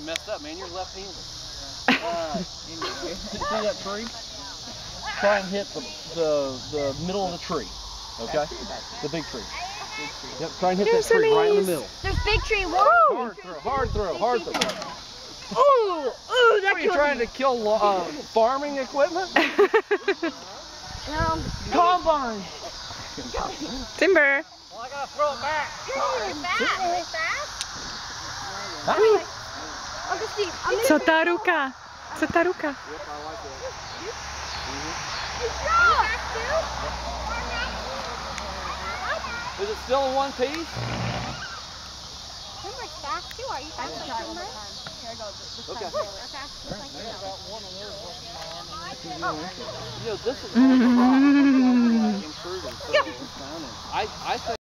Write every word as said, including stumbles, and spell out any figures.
messed up, man. You're left-handed. Uh, anyway. See that tree? Try and hit the, the, the middle of the tree. Okay? The big tree. Big tree. Yep, try and hit There's that tree some right in the ease. middle. There's big tree. Whoa! Hard throw, hard throw, hard throw. Ooh, ooh, that What, are you trying me. to kill uh, farming equipment? No. Combine! Timber. Well, I gotta throw it back. Really fast. Really fast. Huh? Uncle Steve, I'm Co ta ruka? Co ta ruka? Yep, I like that. Mm-hmm. Is it still in one piece? Timber's fast too. Are you fast like Timber? Here I go. This Okay. time, really. Okay. Just like you know. You know, this is all the rock, like improving. So, I, I think